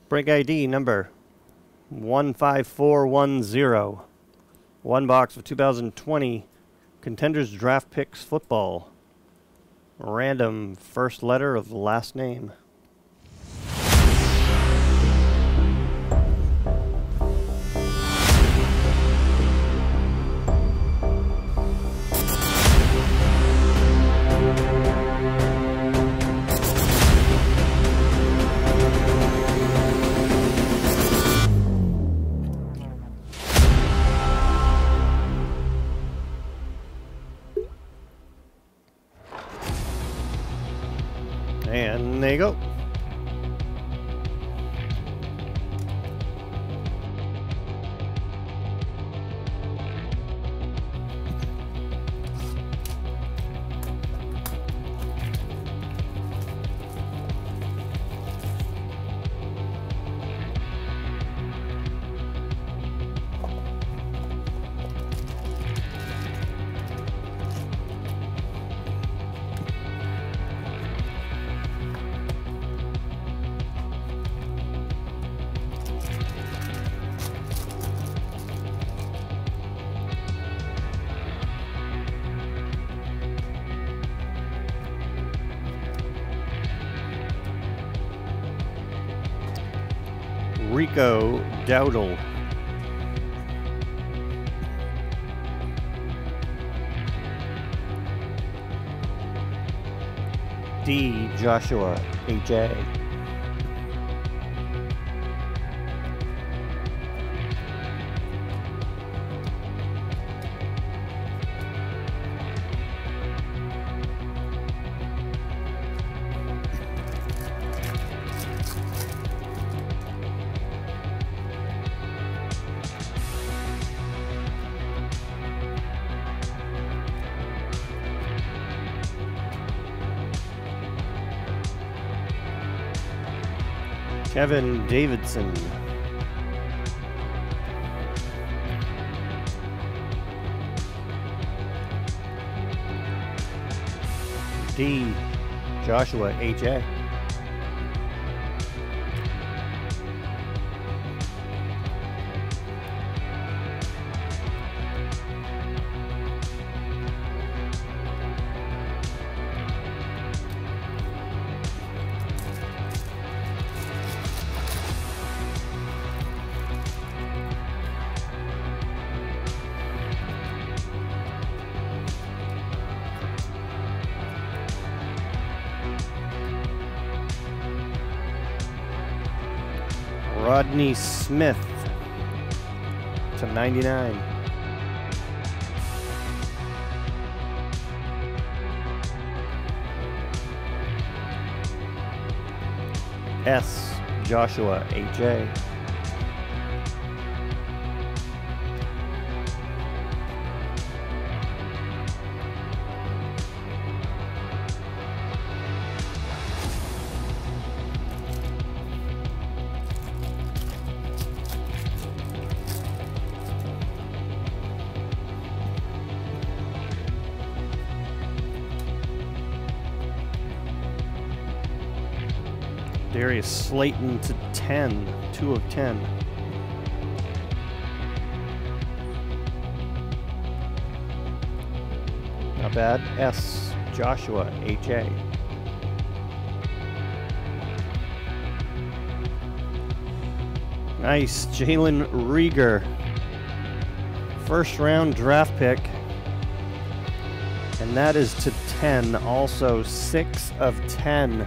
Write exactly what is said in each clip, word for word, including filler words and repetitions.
Break I D number one five four one zero. One box of two thousand twenty Contenders Draft Picks Football. Random first letter of the last name. And there you go. Rico Dowdle. D. Joshua H A. Kevin Davidson. D. Joshua H A. Rodney Smith to ninety-nine. S. Joshua H A. Darius Slayton to ten, two of ten. Not bad. S. Joshua H A. Nice. Jalen Rieger. First round draft pick. And that is to ten. Also six of ten.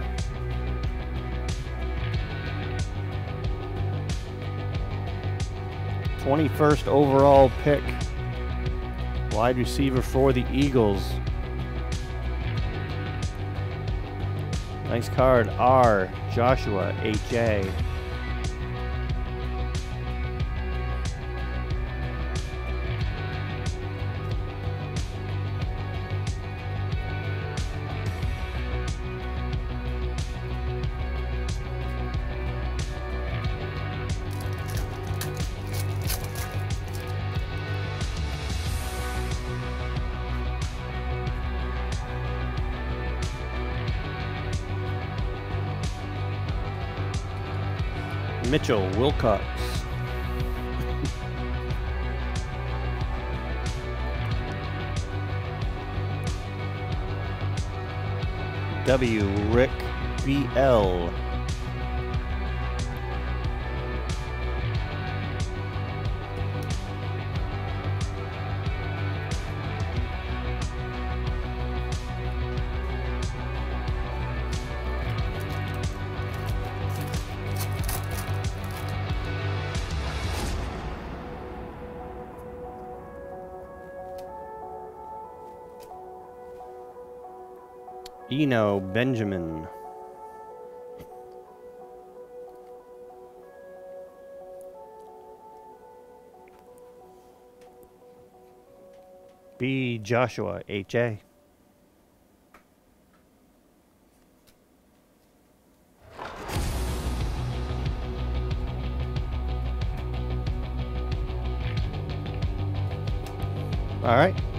twenty-first overall pick, wide receiver for the Eagles. Nice card, R. Joshua H A. Mitchell Wilcox. W. Rick B L. Eno Benjamin. B. Joshua H A. All right.